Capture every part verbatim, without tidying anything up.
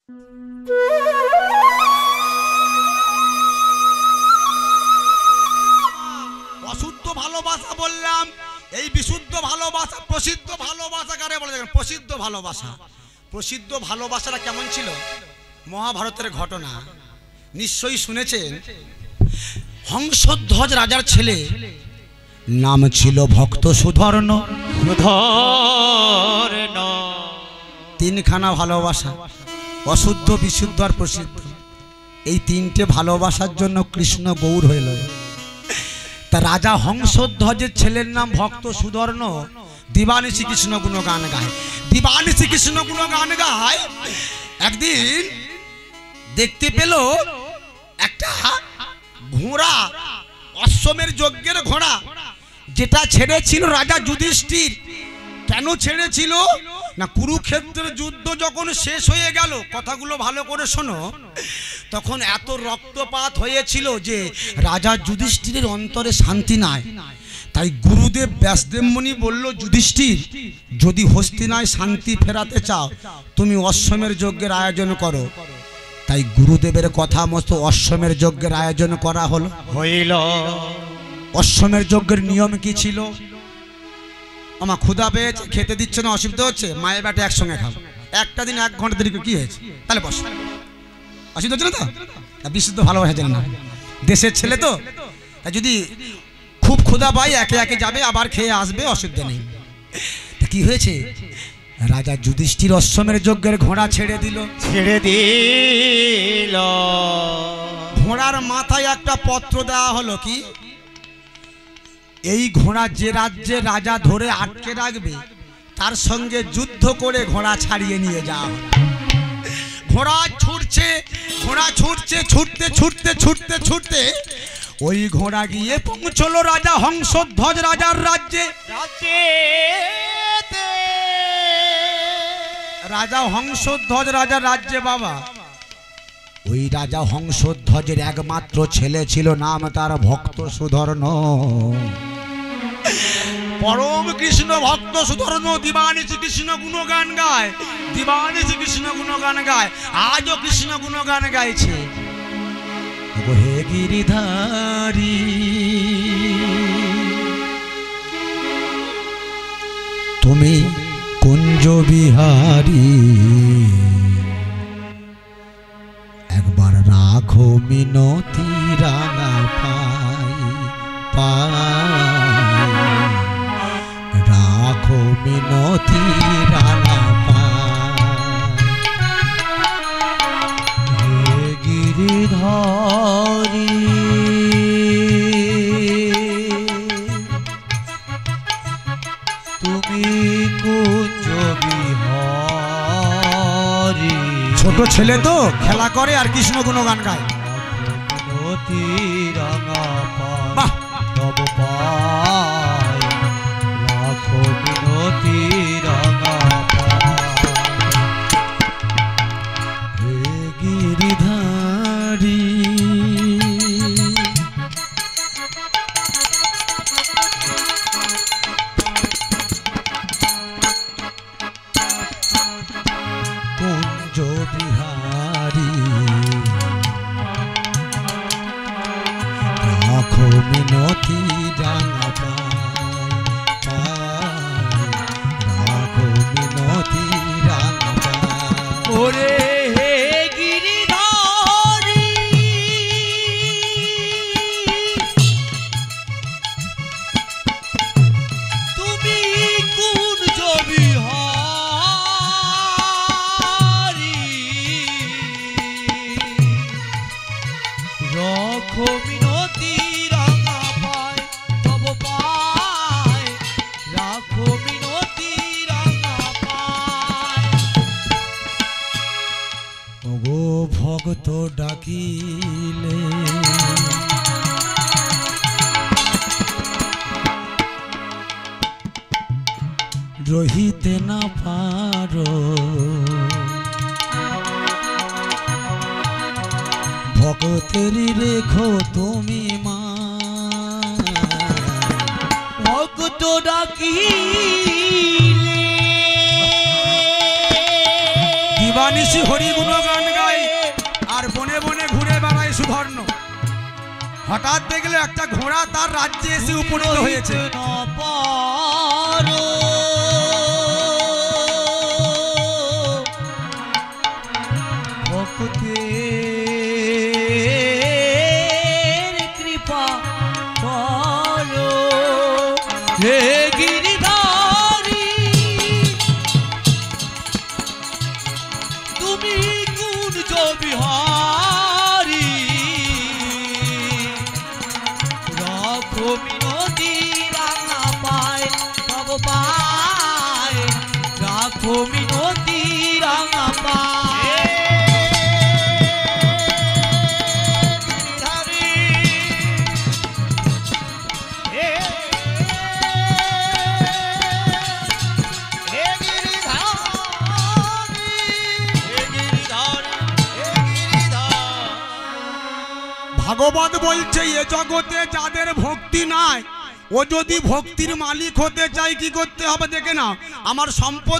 অশুদ্ধ ভালোবাসা বললাম, এই বিশুদ্ধ ভালোবাসা, প্রসিদ্ধ ভালোবাসা কারে বলে? দেখেন, প্রসিদ্ধ ভালোবাসা। প্রসিদ্ধ ভালোবাসাটা কেমন ছিল? মহাভারতের ঘটনা নিশ্চয়ই শুনেছেন। হংসধ্বজ রাজার ছেলে, নাম ছিল ভক্ত সুধর্ণ। সুধর্ণ তিনখানা ভালোবাসা, অশুদ্ধ, বিশুদ্ধ আর প্রসিদ্ধ। এই তিনটে ভালোবাসার জন্য কৃষ্ণ গৌর হইল। তা রাজা হংসধ্বজের ছেলের নাম ভক্ত সুধর্ণ দিবানিশি কৃষ্ণ গুণগান গায়। দিবানিশি কৃষ্ণ গুণগান গায়। একদিন দেখতে পেল একটা ঘোড়া, অশ্বমের যজ্ঞের ঘোড়া, যেটা ছেড়েছিল রাজা যুধিষ্ঠির। কেন ছেড়েছিল না, কুরুক্ষেত্রের যুদ্ধ যখন শেষ হয়ে গেল, কথাগুলো ভালো করে শোনো, তখন এত রক্তপাত হয়েছিল যে রাজা যুধিষ্ঠিরের অন্তরে শান্তি নাই। তাই গুরুদেব ব্যাসদেব মুনি বলল, যুধিষ্ঠির, যদি হস্তিনায় শান্তি ফেরাতে চাও তুমি অশ্বমের যজ্ঞের আয়োজন করো। তাই গুরুদেবের কথা মতো অশ্বমের যজ্ঞের আয়োজন করা হলো হইল। অশ্বমের যজ্ঞের নিয়ম কি ছিল? আমার ক্ষুধা পেয়েছে, খেতে দিচ্ছে না, অসুবিধা হচ্ছে, মায়ের বেটা একসঙ্গে খাবো। একটা দিন এক ঘন্টা দেরি কি হয়েছে? তাহলে বস, অসুবিধা হচ্ছে না তো? বিশুদ্ধ ভালোবাসা জানে না, দেশের ছেলে তো। তাই যদি খুব ক্ষুধা পাই একে একে যাবে, আবার খেয়ে আসবে, অসুবিধা নেই। তা কি হয়েছে? রাজা যুধিষ্ঠির অশ্বমের যজ্ঞের ঘোড়া ছেড়ে দিল। ছেড়ে দিল। ঘোড়ার মাথায় একটা পত্র দেওয়া হলো, কি? এই ঘোড়া যে রাজ্যে রাজা ধরে আটকে রাখবে তার সঙ্গে যুদ্ধ করে ঘোড়া ছাড়িয়ে নিয়ে যাওয়া হবে। ঘোড়া ছুটছে, ঘোড়া ছুটছে, ছুটতে ছুটতে ছুটতে ছুটতে ওই ঘোড়া গিয়ে পৌঁছলো রাজা হংসধ্বজ রাজার রাজ্যে। রাজা হংসধ্বজ রাজার রাজ্যে বাবা, ওই রাজা হংসধ্বজের একমাত্র ছেলে ছিল, নাম তার ভক্ত সুধর্ণ। পরম কৃষ্ণ ভক্ত সুধর্ণ দিবানিশি কৃষ্ণ গুণগান গায়, দিবানিশি কৃষ্ণ গুণগান গায়, আজও কৃষ্ণ গুণগান গাইছে। হে গিরিধারী তুমি কুঞ্জ বিহারী, একবার রাখো মিনতি রাঙা পাই পাই, রাখো মিনতি রাঙা পাই। হে গিরিধারী তুমি কুঞ্জ বিহারী। ছোট ছেলে তো খেলা করে আর কৃষ্ণ গুণগান গায়। বাহ, তব পায় লাখো মিনতি রাঙা পায়। হে গিরিধারী কুঞ্জ বিহারী, রাখো মিনতি রাঙা পাই, রাখো মিনতি রাঙা পাই। ওরে হে গিরিধারী তুমি কুঞ্জ বিহারী, রাখো মিনতি রাঙা পায়, তব পায় রাখো মিনতি রাঙা পায়। ওগো ভক্ত ডাকিলে রহিতে না পারো, ভক্তেরই রেখো তুমি মা, ভক্ত ডাকিলে দিবানিশি হরি গুণগান হঠাৎ দেখলে একটা ঘোড়া তার রাজ্যে এসে উপনীত হয়েছে। কৃপা করো হে গিরিধারী, তুমি কুঞ্জ বিহারী, রাখো মিনতি রাঙা পায় তব পায়, রাখো মিনতি রাঙা পায়। ভাগবত বলছে এ জগতে যাদের ভক্তি নাই, ও যদি ভক্তির মালিক হতে চায় কি করতে হবে দেখে না। আমার সম্পদ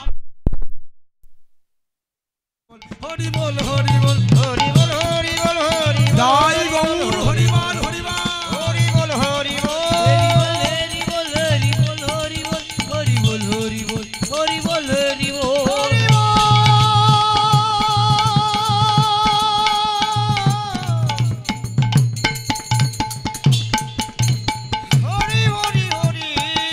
হরি বল হরি বল হরি বল হরি বল হরি বল, জয় গৌর হরি বল হরি বল হরি বল হরি বল, হরি বল হরি বল হরি বল হরি বল হরি বল হরি বল হরি বল। হরি হরি হরি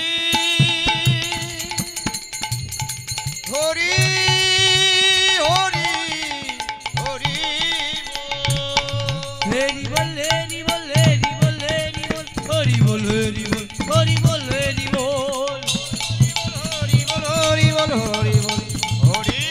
হরি হরি হরি হরি বল হরি বল হরি বল হরি বল হরি বল হরি বল হরি বল হরি বল। হরি বল হরি বল হরি বল হরি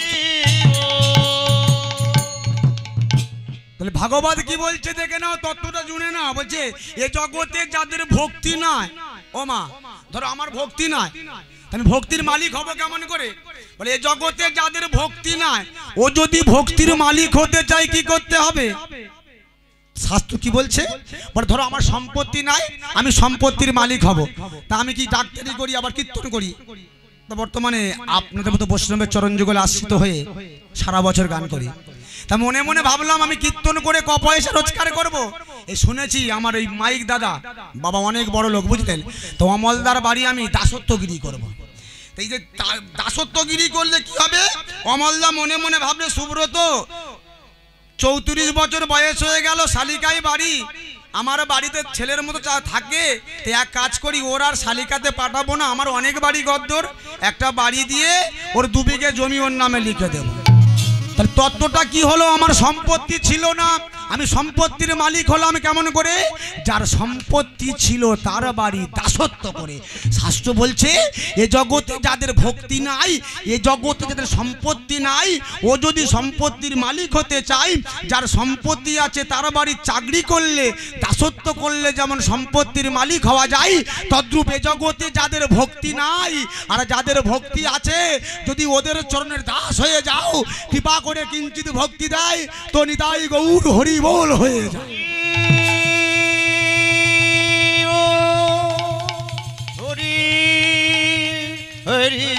তাহলে ভাগবত কি বলছে দেখে নাও, তত্ত্বটা শুনে না। বলছে এ জগতে যাদের ভক্তি নাই, ও মা ধরো আমার ভক্তি নাই, আমি ভক্তির মালিক হব কেমন করে? বলে এ জগতে যাদের ভক্তি নাই, ও যদি ভক্তির মালিক হতে চায় কি করতে হবে? শাস্ত্র কি বলছে? বলে ধরো আমার সম্পত্তি নাই, আমি সম্পত্তির মালিক হব, তা আমি কি ডাক্তারি করি আবার কীর্তন করি? তো বর্তমানে আপনাদের মতো বৈষ্ণবের চরণ যুগলে আশ্রিত হয়ে সারা বছর গান করি। তা মনে মনে ভাবলাম আমি কীর্তন করে ক পয়সা রোজগার করব। এই শুনেছি আমার এই মাইক দাদা বাবা অনেক বড় লোক, বুঝলেন তো, অমলদার বাড়ি আমি দাসত্বগিরি করব। এই যে দাসত্বগিরি করলে কি হবে? অমলদা মনে মনে ভাবলে সুব্রত চৌত্রিশ বছর বয়স হয়ে গেল, শালিকাই বাড়ি, আমার বাড়িতে ছেলের মতো থাকে, তো এক কাজ করি ওর আর শালিকাতে পাঠাবো না, আমার অনেক বাড়ি গদ্দর, একটা বাড়ি দিয়ে ওর দু বিঘে জমি ওর নামে লিখে দেবো। তাহলে তত্ত্বটা কি হলো? আমার সম্পত্তি ছিল না, আমি সম্পত্তির মালিক হলাম কেমন করে? যার সম্পত্তি ছিল তার বাড়ি দাসত্ব করে। শাস্ত্র বলছে এ জগতে যাদের ভক্তি নাই, এ জগতে যাদের সম্পত্তি নাই, ও যদি সম্পত্তির মালিক হতে চায়, যার সম্পত্তি আছে তার বাড়ি চাকরি করলে দাসত্ব করলে যেমন সম্পত্তির মালিক হওয়া যায়, তদ্রূপ এ জগতে যাদের ভক্তি নাই আর যাদের ভক্তি আছে, যদি ওদের চরণের দাস হয়ে যাও, কৃপা করে কিঞ্চিত ভক্তি দেয় তো নিতাই গৌর হরি বল হয়ে যায়। হরি হরি।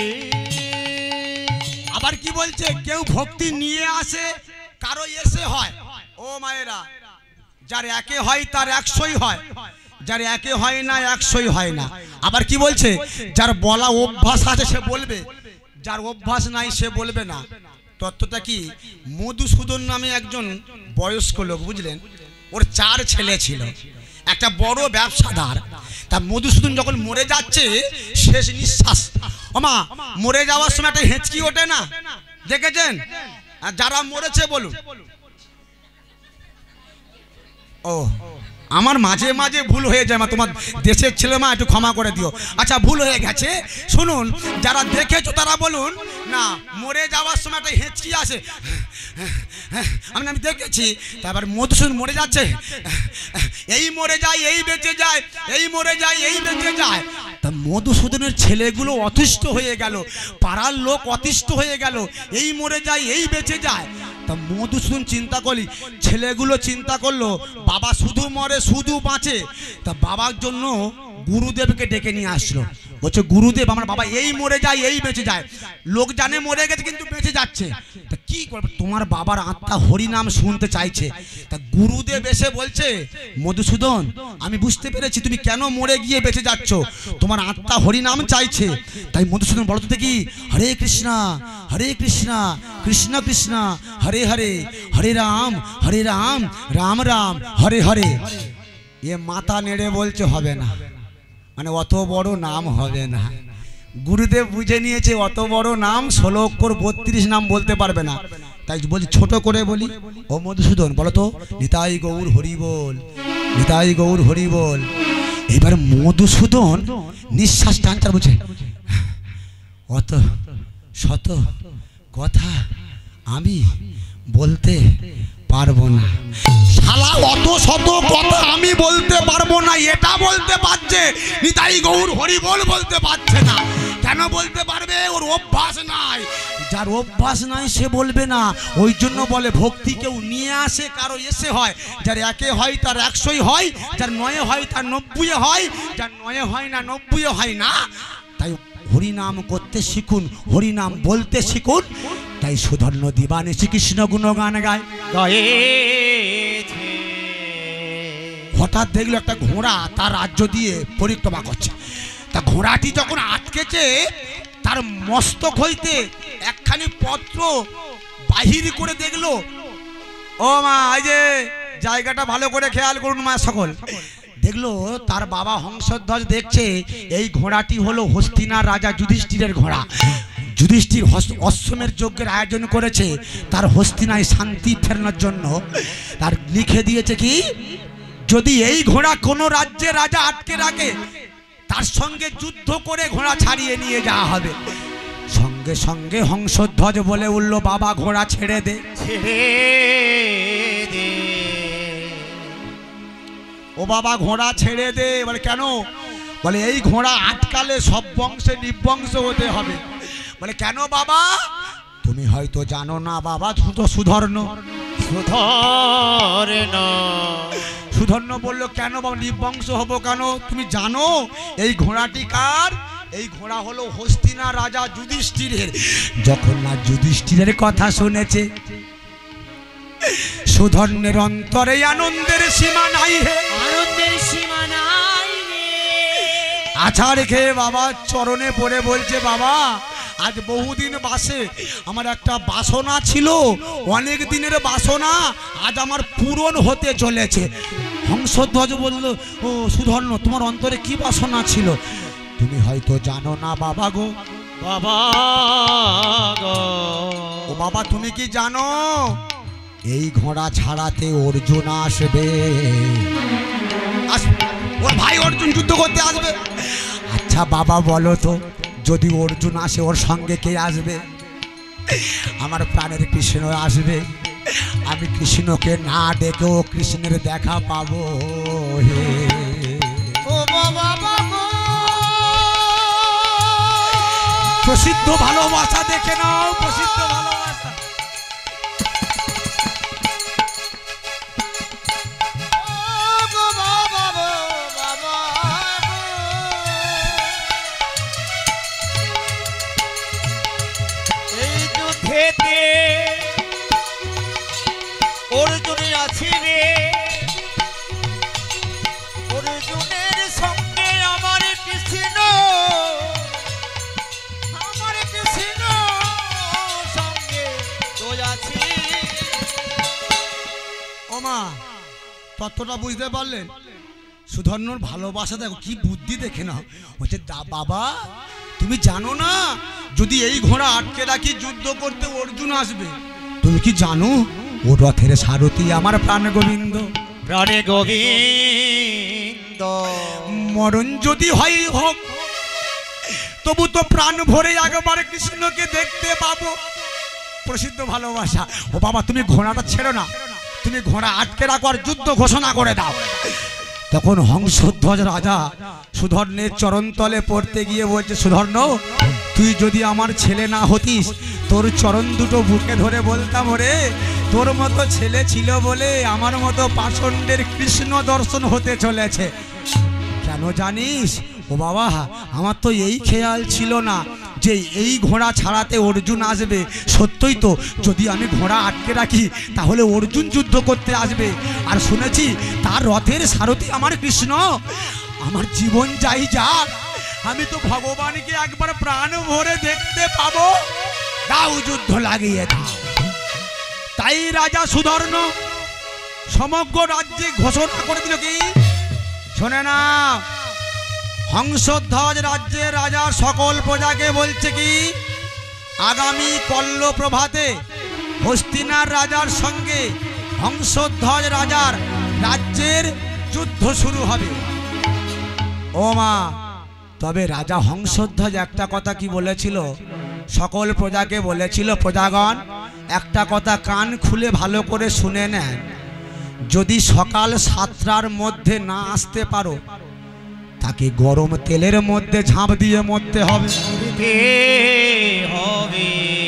আবার কি বলছে? কেউ ভক্তি নিয়ে আসে, কারো এসে হয়। ও মায়েরা, যার একে হয় তার একশোই হয়, যার একে হয় না একশোই হয় না। আবার কি বলছে? যার বলা অভ্যাস আছে সে বলবে, যার অভ্যাস নাই সে বলবে না। তত্ত্বটা কি? মধুসূদন নামে একজন বয়স্ক লোক, বুঝলেন, ওর চার ছেলে ছিল, একটা বড় ব্যবসাদার। তা মধুসূদন যখন মরে যাচ্ছে, শেষ নিঃশ্বাস, ওমা মরে যাওয়ার সময় একটা হেঁচকি ওঠে না, দেখেছেন? যারা মরেছে বলুন। ও আমার মাঝে মাঝে ভুল হয়ে যায় মা, তোমার দেশের ছেলে মা, একটু ক্ষমা করে দিও। আচ্ছা ভুল হয়ে গেছে, শুনুন, যারা দেখেছো তারা বলুন না, মরে যাওয়ার সময় একটা হেঁচকি আসে, আমি আমি দেখেছি। তারপর মধুসূদন মরে যাচ্ছে, এই মরে যায় এই বেঁচে যায়, এই মরে যায় এই বেঁচে যায়। তা মধুসূদনের ছেলেগুলো অতিষ্ঠ হয়ে গেল, পাড়ার লোক অতিষ্ঠ হয়ে গেল, এই মরে যায় এই বেঁচে যায়। তা মধুসূদন চিন্তা করলি, ছেলেগুলো চিন্তা করলো বাবা শুধু মরে শুধু বাঁচে। তা বাবার জন্য গুরুদেবকে ডেকে নিয়ে আসলো, বলছে গুরুদেব আমার বাবা এই মরে যায় এই বেঁচে যায়, লোক জানে মরে গেছে কিন্তু বেঁচে যাচ্ছে, তা কি কি করবে, তোমার বাবার আত্মা হরি নাম শুনতে চাইছে। তা গুরুদেব এসে বলছে মধুসূদন আমি বুঝতে পেরেছি তুমি কেন মরে গিয়ে বেঁচে যাচ্ছ, তোমার আত্মা হরি নাম চাইছে। তাই মধুসূদন বলতে দেখি হরে কৃষ্ণা হরে কৃষ্ণা কৃষ্ণ কৃষ্ণ হরে হরে হরে রাম হরে রাম রাম রাম হরে হরে। এ মাথা নেড়ে বলছে হবে না, মানে অত বড় নাম হবে না। গুরুদেব বুঝে নিয়েছে অত বড় নাম ষোলো অক্ষর বত্রিশ নাম বলতে পারবে না, তাই বলছি ছোট করে বলি। ও মধুসূদন বলো তো নিতাই গৌর হরি বল, নিতাই গৌর হরি বল। এবার মধুসূদন নিঃশ্বাস টানটার বুঝে অত শত কথা আমি বলতে পারবো না। শালা অত শত কথা আমি বলতে পারবো না এটা বলতে পারছে, নিতাই গৌর হরি বল বলতে পারছে না। কেন বলতে পারবে? ওর অভ্যাস নাই। যার অভ্যাস নাই সে বলবে না। ওই জন্য বলে ভক্তি কেউ নিয়ে আসে কারো এসে হয়, যার একে হয় তার একশোই হয়, যার নয়ে হয় তার নব্বই হয়, যার নয়ে হয় না নব্বই হয় না। তাই হরিনাম করতে শিখুন, হরিনাম বলতে শিখুন। তাই সুধর্ণ দিবানে শ্রীকৃষ্ণ গুণগান গায় গায়েছে। হঠাৎ দেখলো একটা ঘোড়া তার রাজ্য দিয়ে পরিক্রমা করছে। তা ঘোড়াটি যখন আটকেছে তার মস্তক হইতে একখানি পত্র বাহির করে দেখলো। ও মা এই যে জায়গাটা ভালো করে খেয়াল করুন মা সকল। দেখলো তার বাবা হংসধ্বজ দেখছে এই ঘোড়াটি হলো হস্তিনার রাজা যুধিষ্ঠিরের ঘোড়া। যুধিষ্ঠির অশ্বমের যজ্ঞের আয়োজন করেছে তার হস্তিনায় শান্তি ফেরানোর জন্য। তার লিখে দিয়েছে কি যদি এই ঘোড়া কোনো রাজ্যে রাজা আটকে রাখে তার সঙ্গে যুদ্ধ করে ঘোড়া ছাড়িয়ে নিয়ে যাওয়া হবে। সঙ্গে সঙ্গে হংসধ্বজ বলে উঠল বাবা ঘোড়া ছেড়ে দে, ছেড়ে দে। ও বাবা ঘোড়া ছেড়ে দে। বলে কেন? বলে এই ঘোড়া আটকালে সব বংশে নিবংশ হতে হবে। বলে কেন বাবা? তুমি হয়তো জানো না বাবা সুধর্ণ। সুধর্ণ সুধর্ণ বললো কেন বাবা নিবংশ হব কেন? তুমি জানো এই ঘোড়াটি কার? এই ঘোড়া হলো হস্তিনা রাজা যুধিষ্ঠিরের। যখন না যুধিষ্ঠিরের কথা শুনেছে সুধর্ণের অন্তরে আনন্দের সীমা নাই হে, আনন্দের সীমা নাই রে। আছাড় খেয়ে বাবা চরণে পড়ে বলছে বাবা আজ বহুদিন বাসে আমার একটা বাসনা ছিল, অনেক দিনের বাসনা আজ আমার পূরণ হতে চলেছে। হংসধ্বজ বলল ও সুধর্ণ তোমার অন্তরে কি বাসনা ছিল? তুমি হয়তো জানো না বাবা গো। বাবা গো। ও বাবা তুমি কি জানো এই ঘোড়া ছাড়াতে অর্জুন আসবে? আসবে ওর ভাই অর্জুন যুদ্ধ করতে আসবে। আচ্ছা বাবা বলো তো যদি অর্জুন আসে ওর সঙ্গে কে আসবে? আমার প্রাণের কৃষ্ণ আসবে। আমি কৃষ্ণকে না ডেকেও কৃষ্ণের দেখা পাবো হে। ও বাবা বাবা। প্রসিদ্ধ ভালোবাসা দেখে নাও, প্রসিদ্ধ ভালোবাসা। এই যুদ্ধেতে অর্জুনের আছে রে, অর্জুনের সঙ্গে আমার কৃষ্ণ, আমার কৃষ্ণ সঙ্গে তো আছে। ও মা তত্ত্বটা বুঝতে পারলেন? সুধর্ণর ভালোবাসা দেখো কি বুদ্ধি দেখে নাও। বলছে বাবা তুমি জানো না যদি এই ঘোড়া আটকে রাখি যুদ্ধ করতে অর্জুন আসবে? তুমি কি জানো ও রথের সারথি আমার প্রাণ গোবিন্দ। প্রাণে গোবিন্দ। মরণ যদি হয় হোক তবু তো প্রাণ ভরে একবার কৃষ্ণকে দেখতে পাবো। প্রসিদ্ধ ভালোবাসা। ও বাবা তুমি ঘোড়াটা ছেড়ো না, তুমি ঘোড়া আটকে রাখো আর যুদ্ধ ঘোষণা করে দাও। তখন হংসধ্বজ রাজা সুধর্ণের চরণতলে পড়তে গিয়ে বলছে সুধর্ণ তুই যদি আমার ছেলে না হতিস তোর চরণ দুটো বুকে ধরে বলতাম ওরে তোর মতো ছেলে ছিল বলে আমার মতো পাষণ্ডের কৃষ্ণ দর্শন হতে চলেছে। কেন জানিস ও বাবা আমার তো এই খেয়াল ছিল না যে এই ঘোড়া ছাড়াতে অর্জুন আসবে, সত্যই তো, যদি আমি ঘোড়া আটকে রাখি তাহলে অর্জুন যুদ্ধ করতে আসবে। আর শুনেছি তার রথের সারথি আমার কৃষ্ণ। আমার জীবন যাই যাক, আমি তো ভগবানকে একবার প্রাণ ভরে দেখতে পাবো। দাও যুদ্ধ লাগিয়ে দাও। তাই রাজা সুধর্ণ সমগ্র রাজ্যে ঘোষণা করে দিল কি, শোনে না, হংসধ্বজ রাজ্যের রাজা সকল প্রজাকে বলছে কি, আগামী কল্ল প্রভাতে হস্তিনার রাজার সঙ্গে হংসধ্বজ রাজার রাজ্যের যুদ্ধ শুরু হবে। ও মা, তবে রাজা হংসধ্বজ একটা কথা কি বলেছিল, সকল প্রজাকে বলেছিল, প্রজাগণ একটা কথা কান খুলে ভালো করে শুনে নেন, যদি সকাল সাতটার মধ্যে না আসতে পারো তাকে গরম তেলের মধ্যে ঝাঁপ দিয়ে মরতে হবে। হবে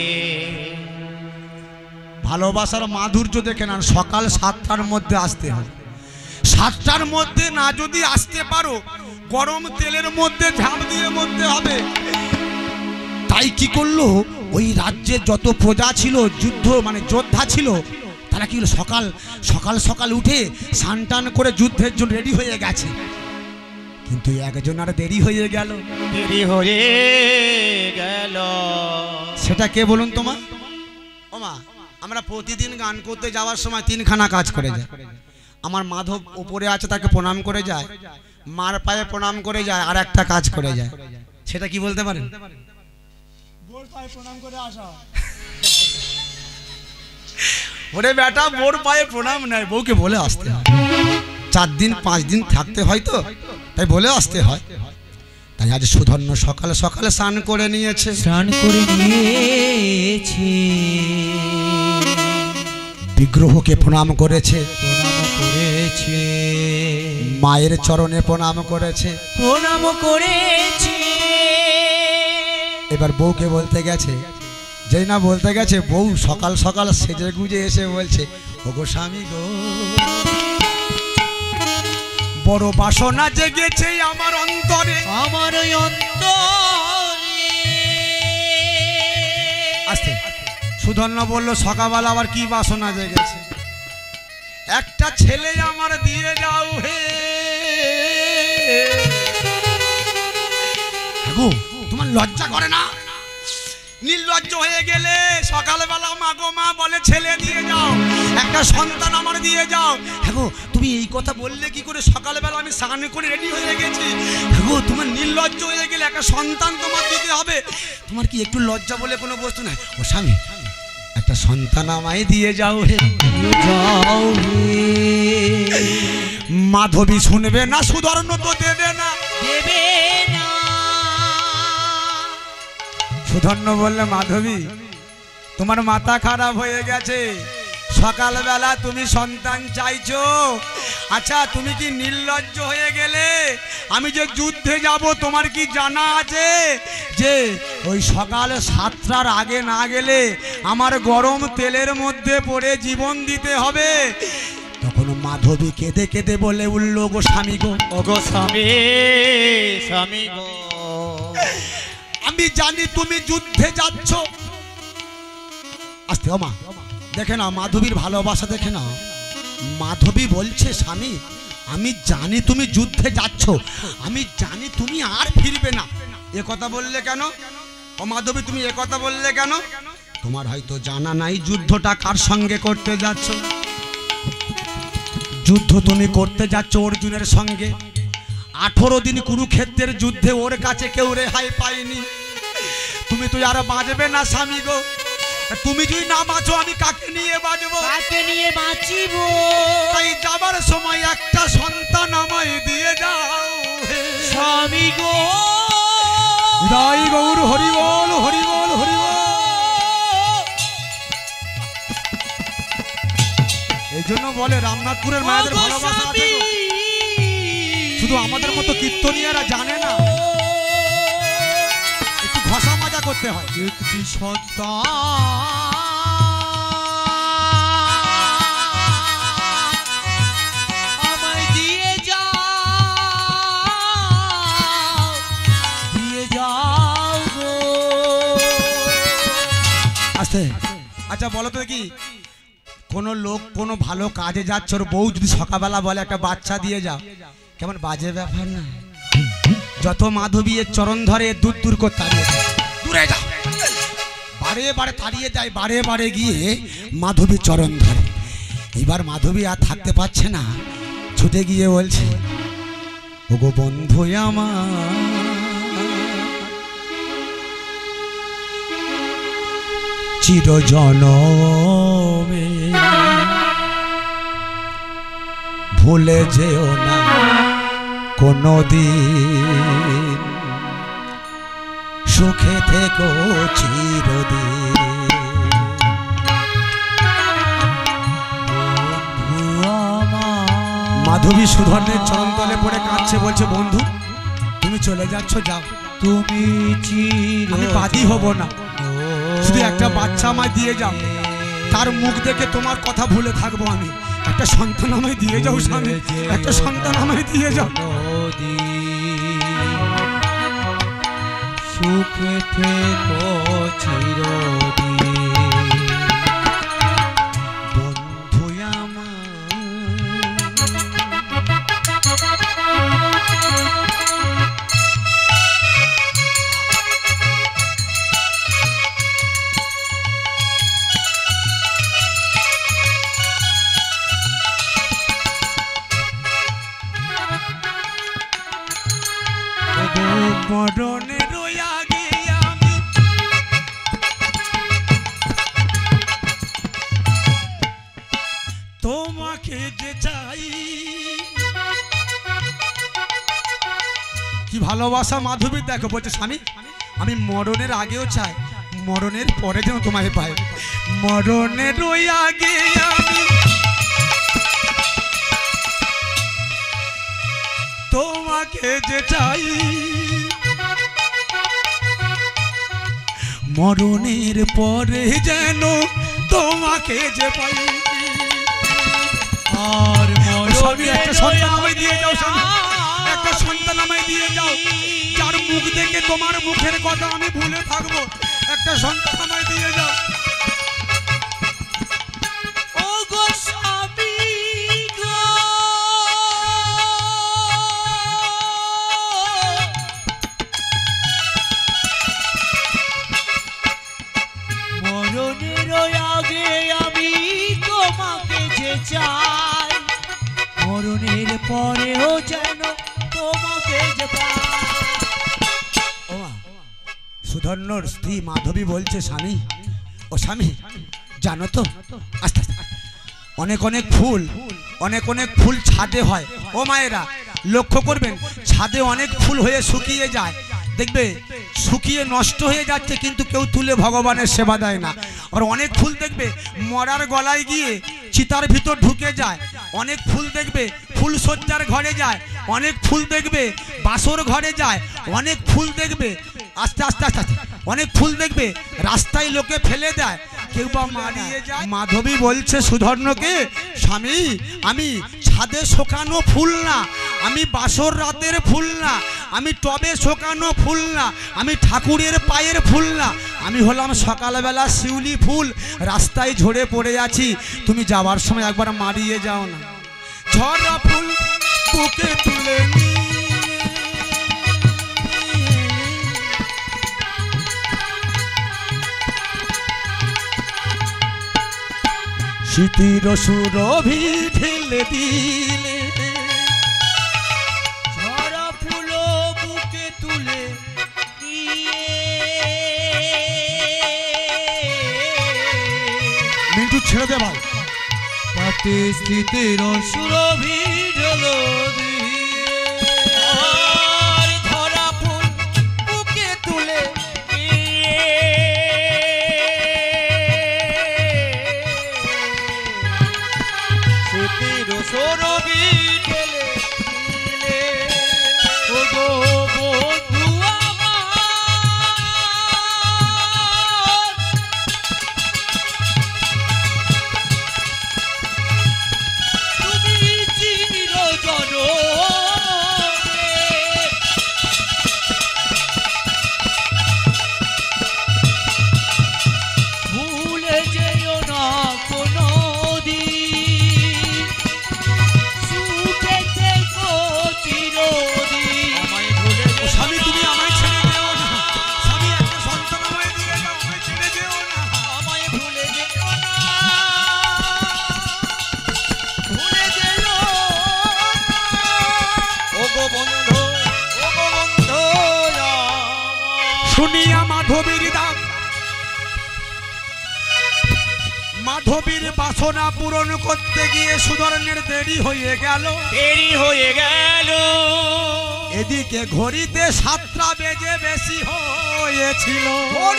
ভালোবাসার মাধুর্য দেখে না, সকাল সাতটার মধ্যে আসতে হবে। সাতটার মধ্যে না যদি আসতে পারো গরম তেলের মধ্যে ঝাঁপ দিয়ে মরতে হবে। তাই কি করলো, ওই রাজ্যে যত প্রজা ছিল, যুদ্ধ মানে যোদ্ধা ছিল, তারা কি হলো, সকাল সকাল সকাল উঠে স্নান টান করে যুদ্ধের জন্য রেডি হয়ে গেছে। কিন্তু একজন আর দেরি হয়ে গেল। দেরি হয়ে গেল সেটা কে বলুন তোমার? ও মা, আমরা প্রতিদিন গান করতে যাওয়ার সময় তিনখানা কাজ করে যাই। আমার মাধব উপরে আছে, তাকে প্রণাম করে যায়, মার পায়ে প্রণাম করে যায়, আর একটা কাজ করে যায়। সেটা কি বলতে পারেন? ওরে বেটা, বোর পায়ে প্রণাম নেয়, বউকে বলে আসতে হয়। চার দিন পাঁচ দিন থাকতে হয় তো, তাই বলে আসতে হয়। তাই আজ সুধর্ণ সকালে সকালে স্নান করে নিয়েছে, স্নান করে নিয়েছে, বিগ্রহকে প্রণাম করেছে, প্রণাম করেছে, মায়ের চরণে প্রণাম করেছে, প্রণাম করেছে। এবার বউকে বলতে গেছে, যেই না বলতে গেছে, বউ সকাল সকাল সেজে গুজে এসে বলছে, ওগো স্বামী গো, বড় বাসনা জেগেছে আমার অন্তরে, আমার ওই অন্তরে। আস্তে। সুধর্ণ বলল, সকালবেলা আবার কি বাসনা জেগেছে? একটা ছেলে আমার দিয়ে যাও হে। গো, তোমার লজ্জা করে না? নির্লজ্জ হয়ে গেলে সকালবেলা মা গো মা বলে ছেলে দিয়ে যাও, একটা সন্তান আমার দিয়ে যাও। হ্যাঁ গো, তুমি এই কথা বললে কি করে? সকালবেলা আমি স্নান করে রেডি হয়ে গেছি। হ্যাঁ গো, তোমার নির্লজ্জ হয়ে গেলে একটা সন্তান তোমার দিতে হবে। তোমার কি একটু লজ্জা বলে কোনো বস্তু নাই? ও স্বামী, একটা সন্তান আমায় দিয়ে যাও হে, যাও হে। মাধবী শুনবে না, সুধর্ণ তো দেবে না, দেবে না। সুধর্ণ বললে, মাধবী তোমার মাথা খারাপ হয়ে গেছে, সকালবেলা তুমি সন্তান চাইছো। আচ্ছা, তুমি কি নির্লজ্জ হয়ে গেলে? আমি যে যুদ্ধে যাব তোমার কি জানা আছে যে ওই সকাল সাতটার আগে না গেলে আমার গরম তেলের মধ্যে পড়ে জীবন দিতে হবে? তখন মাধবী কেঁদে কেঁদে বলে উঠল, গো স্বামী গো, ওগো স্বামী, স্বামী গো, আমি জানি তুমি যুদ্ধে যাচ্ছ। আস্তে ও মা, দেখে না মাধবীর ভালোবাসা, দেখে না। মাধবী বলছে, স্বামী আমি জানি তুমি যুদ্ধে যাচ্ছ, আমি জানি তুমি আর ফিরবে না। এ কথা বললে কেন? ও মাধবী, তুমি এ কথা বললে কেন? তোমার হয়তো জানা নাই যুদ্ধটা কার সঙ্গে করতে যাচ্ছ। যুদ্ধ তুমি করতে যাচ্ছ অর্জুনের সঙ্গে। আঠারো দিন কুরুক্ষেত্রের যুদ্ধে ওর কাছে কেউ রেহাই পায়নি। তুমি তো আর বাঁচবে না স্বামী গো। তুমি যদি না বাঁচো আমি কাকে নিয়ে বাঁচবো? কাকে নিয়ে বাঁচিব? তাই যাবার সময় একটা সন্তান আমায় দিয়ে যাও স্বামী গো। জয় গৌর হরি বল, হরি বল, হরি বল। এই জন্য বলে রামনাথপুরের মায়েদের ভালোবাসা আছে গো। শুধু আমাদের মতো কীর্তনীয়রা জানে না, একটু ঘষা মাজা করতে হয়। একটি সন্তান আমায় দিয়ে যাও, দিয়ে যাও গো। আছে? আচ্ছা বলো তো দেখি, কোনো লোক কোনো ভালো কাজে যাচ্ছে, ওর বউ যদি সকালবেলা বলে একটা বাচ্চা দিয়ে যাও, কেমন বাজে ব্যাপার না? যত মাধবী এর চরণ ধরে দূর দূর করে তাড়িয়ে দেয়, দূরে যাও, বারে বারে তাড়িয়ে দেয়, বারে বারে গিয়ে মাধবী চরণ ধরে। এবার মাধবী আর থাকতে পারছে না, ছুটে গিয়ে বলছে, ওগো বন্ধু আমার, চিরজনমে ভুলে যেও না কোনদিন, সুখে থেকো চিরদিন। মাধবী সুধর্ণের চরণ তলে পড়ে কাঁদছে, বলছে বন্ধু তুমি চলে যাচ্ছ, যাও, তুমি চির আমি বাদী হব না, শুধু একটা বাচ্চা আমায় দিয়ে যাও, তার মুখ দেখে তোমার কথা ভুলে থাকবো আমি। একটা সন্তান আমায় দিয়ে যাও স্বামী, একটা সন্তান আমায় দিয়ে যাও। সুখে থেকো চিরদিন। বন্ধু আমার, মরণের আগে আমি তোমাকে যে চাই, কি ভালোবাসা মাধবী, দেখো বলছে স্বামী আমি মরণের আগেও চাই, মরণের পরে যেন তোমাকে পাই। মরণের আগে আমি তোমাকে যে চাই, মরণের পরে যেন তোমাকে যে পাই। আর স্বামী একটা সন্তান আমায় দিয়ে যাও, স্বামী একটা সন্তান আমায় দিয়ে যাও, যার মুখ দেখে তোমার মুখের কথা আমি ভুলে থাকবো, একটা সন্তান আমায় দিয়ে যাও। ও গো স্বামী গো, মরণের আগে আমি তোমাকে যে চাই, মরণের পরেও যেন তোমাকে যে পাই। সুধর্ণর স্ত্রী মাধবী বলছে স্বামী, ও স্বামী জানো তো আস্তে আস্তে অনেক অনেক ফুল, অনেক অনেক ফুল ছাদে হয়, ও মায়েরা লক্ষ্য করবেন, ছাদে অনেক ফুল হয়ে শুকিয়ে যায়, দেখবে শুকিয়ে নষ্ট হয়ে যাচ্ছে, কিন্তু কেউ তুলে ভগবানের সেবা দেয় না। আর অনেক ফুল দেখবে মরার গলায় গিয়ে চিতার ভিতর ঢুকে যায়, অনেক ফুল দেখবে ফুল সজ্জার ঘরে যায়, অনেক ফুল দেখবে বাসর ঘরে যায়, অনেক ফুল দেখবে আস্তে আস্তে আস্তে আস্তে অনেক ফুল দেখবে রাস্তায় লোকে ফেলে দেয়, কেউ বা মারিয়ে যায়। মাধবী বলছে সুধর্ণকে, স্বামী আমি ছাদে শোকানো ফুল না, আমি বাসর রাতের ফুল না, আমি টবে শোকানো ফুল না, আমি ঠাকুরের পায়ের ফুল না, আমি হলাম সকালবেলা শিউলি ফুল, রাস্তায় ঝরে পড়ে আছি, তুমি যাওয়ার সময় একবার মারিয়ে যাও না। ঝরা ফুল বুকে তুলে স্মৃতির সুরভি ঢেলে দিলে, ঝরা ফুল বুকে তুলে মিন্টু ছেড়ে দে ভাই, তাতে স্মৃতির সুরভি ঢেলে দিয়ে, আর ঝরা ফুল বুকে তুলে স্মৃতির সুরভি ঢেলে দিলে। ও গো বন্ধু আমার, তুমি চিরজনমে ভুলে বাসনা পূরণ করতে গিয়ে সুধর্ণের দেরি হয়ে গেল। দেরি হয়ে গেল। এদিকে ঘড়িতে সাতটা বেজে বেশি হয়েছিল।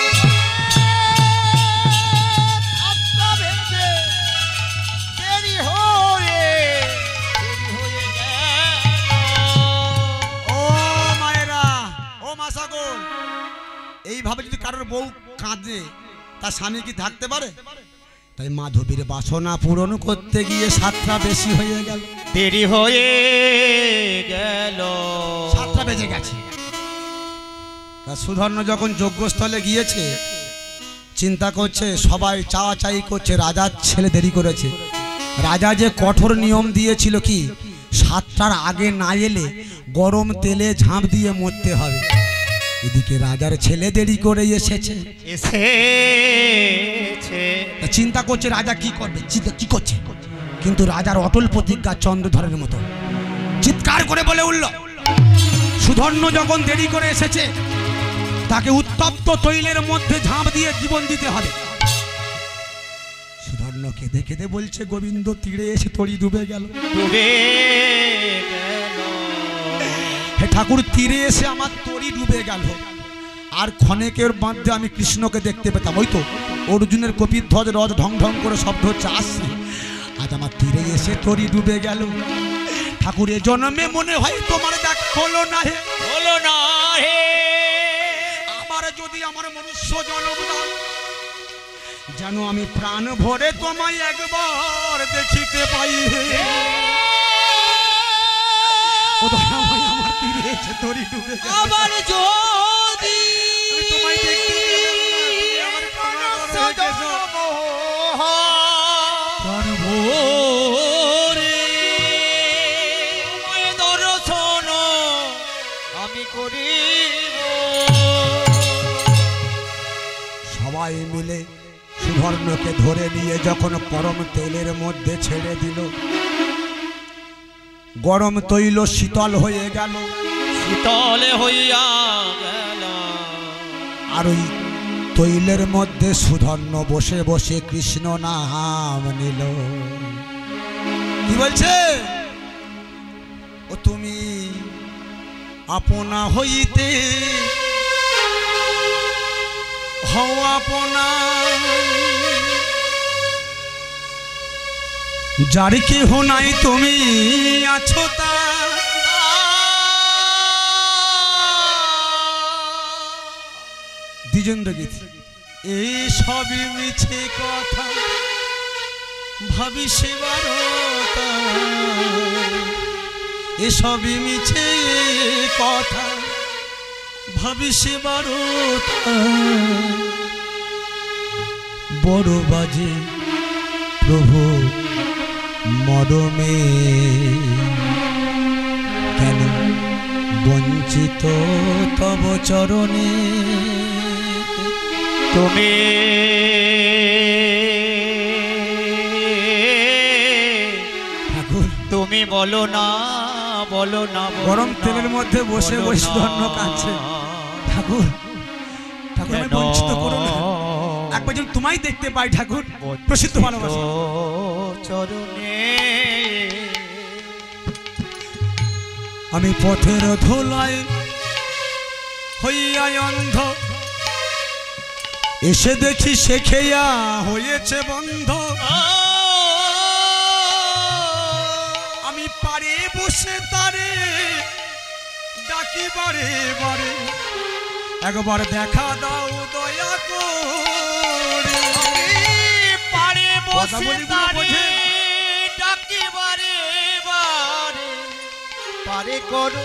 সাতটা বেজে দেরি হয়ে দেরি হয়ে গেল। ও মায়েরা, ও মাসাগর, এইভাবে যদি কারোর বউ কাঁদে তার স্বামী কি থাকতে পারে? তাই মাধবীর বাসনা পূরণ করতে গিয়ে সাতটা বেশি হয়ে গেল। দেরি হয়ে গেল। সাতটা বেজে গেছে। তা সুধর্ণ যখন যজ্ঞস্থলে গিয়েছে, চিন্তা করছে, সবাই চাওয়াচাই করছে, রাজার ছেলে দেরি করেছে। রাজা যে কঠোর নিয়ম দিয়েছিল কি, সাতটার আগে না এলে গরম তেলে ঝাঁপ দিয়ে মরতে হবে। এদিকে রাজার ছেলে দেরি করে এসেছে এসেছে চিন্তা করছে রাজা কি করবে, চিন্তা কি করছে। কিন্তু রাজার অটল প্রতিজ্ঞা চন্দ্রধরের মতো চিৎকার করে বলে উঠল, সুধর্ণ যখন দেরি করে এসেছে তাকে উত্তপ্ত তৈলের মধ্যে ঝাঁপ দিয়ে জীবন দিতে হবে। সুধর্ণ কেঁদে কেঁদে বলছে, গোবিন্দ তীরে এসে তরি ডুবে গেল, ডুবে গেল। হে ঠাকুর, তীরে এসে আমার তরি ডুবে গেল। আর ক্ষণেকের মধ্যে আমি কৃষ্ণকে দেখতে পেতাম। ওই তো অর্জুনের কপিধ্বজ রথ ঢং ঢং করে শব্দ হচ্ছে, আসছে। আজ আমার তীরে এসে তরি ডুবে গেল। ঠাকুর, এ জন্মে মনে হয় তোমার দেখ হলো না হে, হলো না হে। আমার যদি আমার মনুষ্য জন্ম দাও, যেন আমি প্রাণ ভরে তোমায় একবার দেখিতে পাই হে। ও দয়াময়, আমার তীরে এসে তরি ডুবে গেল। আবার যদি আমি তোমায় দেখতে আমার প্রাণ ভরে দর্শন আমি করিব। সবাই মিলে সুধর্ণকে ধরে নিয়ে যখন গরম তেলের মধ্যে ছেড়ে দিল, গরম তৈল শীতল হয়ে গেল। শীতলে হইয়া গেল। আর ওই তৈলের মধ্যে সুধর্ণ বসে বসে কৃষ্ণ নাম নিল। কি বলছে? ও তুমি আপনা হইতে হও আপনা, যার কেহ নাই তুমি আছো তা। দ্বিজেন্দ্র গীত। এই সবই মিছে কথা ভাবি সেবার, এসবই মিছে কথা ভাবি সেবার, বড় বাজে প্রভু মরমে, কেন বঞ্চিত তব চরণে। তুমি ঠাকুর, তুমি বলো না, বলো না। গরম তেলের মধ্যে বসে বসে ধন্য কাছে। ঠাকুর, ঠাকুর, আমি বঞ্চিত করো না, একবার যেন তোমায় দেখতে পাই ঠাকুর, প্রসিদ্ধ ভালোবাসা চরণে। আমি পথের ধুলায় হইয়া অন্ধ, এসে দেখি শেখেয়া হয়েছে বন্ধ। আমি পারে বসে তারে ডাকি বারে বারে, একবার দেখা দাও দয়া করে। পারে কথা বসে বলি গুলো তারে বোঝেন? ডাকি বারে বারে, পারে করো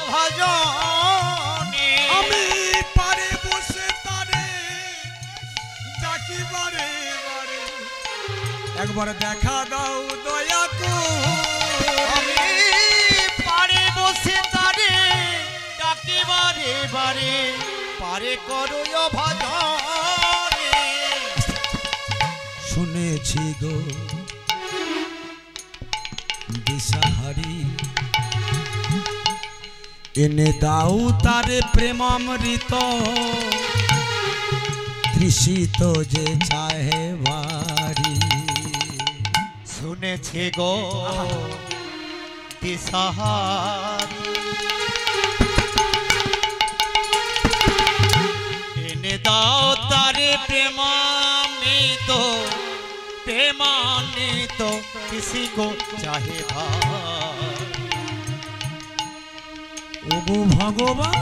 ভজনে। আমি পারে বসে তারে ডাকি বারে বারে, একবার দেখা দাও দয়া করে। আমি পারে বসে তারে ডাকি বারে বারে, পারে করো ভজনে। শুনেছি গো দিশাহারি, এনে দাও তারে প্রেমামৃত, তৃষিত যে চাহে বাড়ি। শুনেছে গো দিশাহার এনে দাও তারে প্রেমান্বিত প্রেমান্বিত কিসি কো চাহে ভাই ওগো ভগবান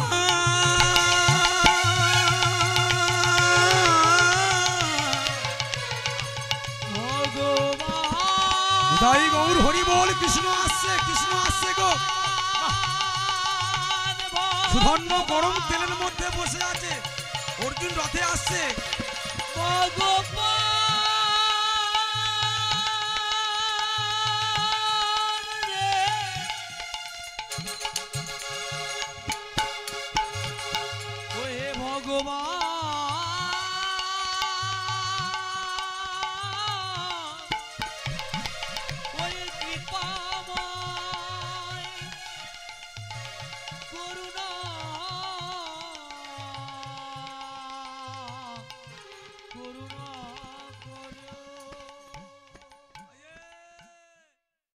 হৃদয় গৌর হরি বল কৃষ্ণ আসছে কৃষ্ণ আসছে গো সুধন্য গরম তেলের মধ্যে বসে আছে অর্জুন রথে আসছে ভগবান